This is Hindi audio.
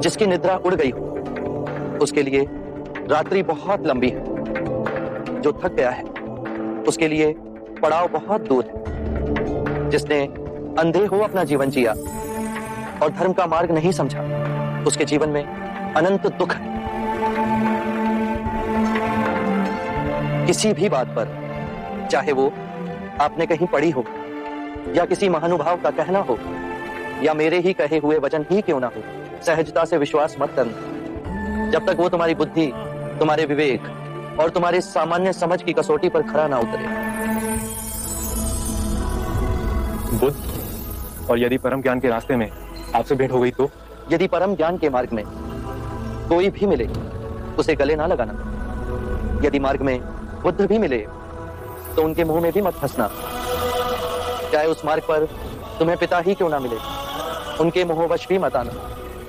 जिसकी निद्रा उड़ गई हो उसके लिए रात्रि बहुत लंबी है। जो थक गया है उसके लिए पड़ाव बहुत दूर है। जिसने अंधे हो अपना जीवन जिया और धर्म का मार्ग नहीं समझा उसके जीवन में अनंत दुख है। किसी भी बात पर, चाहे वो आपने कहीं पढ़ी हो या किसी महानुभाव का कहना हो या मेरे ही कहे हुए वचन ही क्यों ना हो, सहजता से विश्वास मत करना जब तक वो तुम्हारी बुद्धि, तुम्हारे विवेक और तुम्हारे सामान्य समझ की कसौटी पर खरा ना उतरे। बुद्ध, और यदि परम ज्ञान के रास्ते में आपसे भेंट हो गई तो? यदि परम ज्ञान के मार्ग में कोई भी मिले उसे गले ना लगाना। यदि मार्ग में बुद्ध भी मिले तो उनके मुंह में भी मत फंसना। चाहे उस मार्ग पर तुम्हें पिता ही क्यों ना मिले, उनके मोहवश भी मत आना।